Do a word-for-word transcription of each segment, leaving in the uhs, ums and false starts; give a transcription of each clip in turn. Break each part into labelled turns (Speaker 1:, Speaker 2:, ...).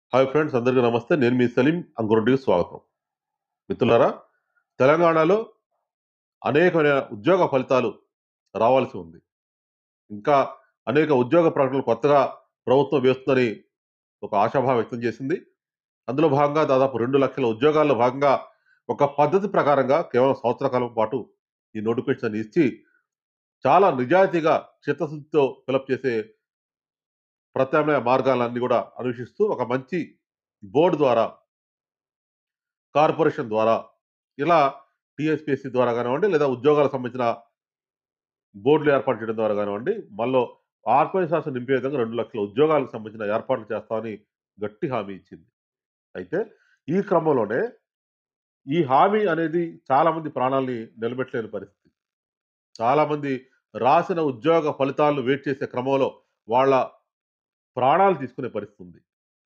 Speaker 1: Hi friends, అందరికీ నమస్తే. నేను మీ సలీం. అంకురెడ్డికి స్వాగతం. మిత్రులారా, తెలంగాణలో అనేకమైన ఉద్యోగ ఫలితాలు రావాల్సి ఉంది. ఇంకా అనేక ఉద్యోగ ప్రకటనలు కొత్తగా ప్రభుత్వం వేస్తుందని ఒక ఆశాభావం వ్యక్తం చేసింది. అందులో భాగంగా దాదాపు రెండు లక్షల ఉద్యోగాల్లో భాగంగా ఒక పద్ధతి ప్రకారంగా కేవలం సంవత్సర కాలం పాటు ఈ నోటిఫికేషన్ ఇచ్చి చాలా నిజాయితీగా చిత్తశుద్ధితో ఫిలప్ చేసే ప్రత్యామ్నాయ మార్గాలన్నీ కూడా అన్వేషిస్తూ ఒక మంచి బోర్డు ద్వారా, కార్పొరేషన్ ద్వారా, ఇలా టీఎస్పీఎస్సీ ద్వారా కానివ్వండి, లేదా ఉద్యోగాలకు సంబంధించిన బోర్డులు ఏర్పాటు చేయడం ద్వారా కానివ్వండి, మనలో ఆత్మవిశ్వాసం నింపే విధంగా రెండు లక్షల ఉద్యోగాలకు సంబంధించిన ఏర్పాట్లు చేస్తామని గట్టి హామీ ఇచ్చింది. అయితే ఈ క్రమంలోనే ఈ హామీ అనేది చాలా మంది ప్రాణాల్ని నిలబెట్టలేని పరిస్థితి. చాలా మంది రాసిన ఉద్యోగ ఫలితాలను వెయిట్ చేసే క్రమంలో వాళ్ళ ప్రాణాలు తీసుకునే పరిస్థితి ఉంది.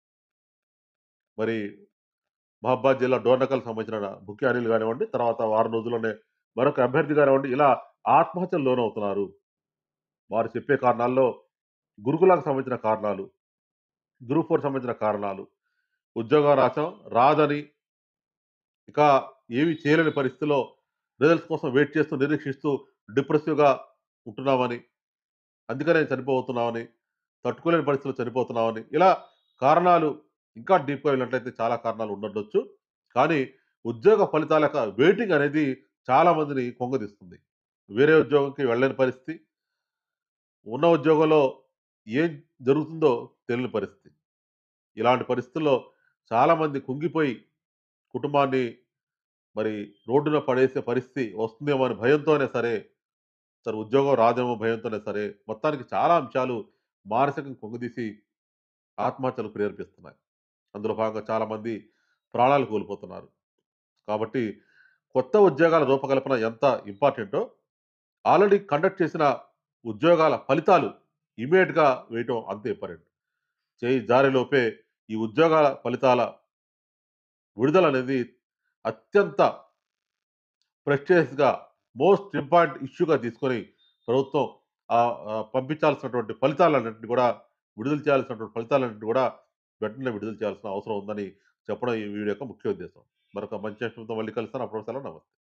Speaker 1: మరి మహబాద్ జిల్లా డోర్నకల్‌కి సంబంధించిన బుక్కి అనిల్ గానివ్వండి, తర్వాత వారం రోజుల్లోనే మరొక అభ్యర్థి గానివ్వండి, ఇలా ఆత్మహత్యలు లోనవుతున్నారు. వారు చెప్పే కారణాల్లో గురుకులాకు సంబంధించిన కారణాలు, గ్రూప్ ఫోర్ సంబంధించిన కారణాలు, ఉద్యోగం రాసాం రాదని ఇక ఏమి చేయలేని పరిస్థితిలో రిజల్ట్స్ కోసం వెయిట్ చేస్తూ, నిరీక్షిస్తూ డిప్రెసివ్‌గా ఉంటున్నామని, అందుకనే చనిపోతున్నామని, తట్టుకోలేని పరిస్థితిలో చనిపోతున్నామని, ఇలా కారణాలు ఇంకా డీప్‌గా వెళ్ళినట్లయితే చాలా కారణాలు ఉండుండొచ్చు. కానీ ఉద్యోగ ఫలితాల యొక్క వెయిటింగ్ అనేది చాలా మందిని కుంగదీస్తుంది. వేరే ఉద్యోగంకి వెళ్ళలేని పరిస్థితి, ఉన్న ఉద్యోగంలో ఏం జరుగుతుందో తెలియని పరిస్థితి. ఇలాంటి పరిస్థితుల్లో చాలామంది కుంగిపోయి కుటుంబాన్ని మరి రోడ్డున పడేసే పరిస్థితి వస్తుందేమో అని భయంతోనే సరే, సరే ఉద్యోగం రాదేమో భయంతోనే సరే, మొత్తానికి చాలా అంశాలు మానసికంగా కుంగదీసి ఆత్మహత్యలకు ప్రేరేపిస్తున్నాయి. అందులో భాగంగా చాలామంది ప్రాణాలు కోల్పోతున్నారు. కాబట్టి కొత్త ఉద్యోగాల రూపకల్పన ఎంత ఇంపార్టెంటో, ఆల్రెడీ కండక్ట్ చేసిన ఉద్యోగాల ఫలితాలు ఇమ్మీడియేట్‌గా వేయటం అంతే ఇంపార్టెంట్. చేయి జారేలోపే ఈ ఉద్యోగాల ఫలితాల విడుదలనేది అత్యంత ప్రెస్టీజియస్‌గా, మోస్ట్ ఇంపార్టెంట్ ఇష్యూగా తీసుకొని ప్రభుత్వం ఆహ్, ఆహ్, పంపించాల్సినటువంటి ఫలితాలన్నింటిని కూడా, విడుదల చేయాల్సినటువంటి ఫలితాలన్నింటిని కూడా వెంటనే విడుదల చేయాల్సిన అవసరం ఉందని చెప్పడం ఈ వీడియో యొక్క ముఖ్య ఉద్దేశం. మరొక మంచి అంశంతో మళ్ళీ కలుస్తాను. అప్పటి వరకు సెలవు. నమస్తే.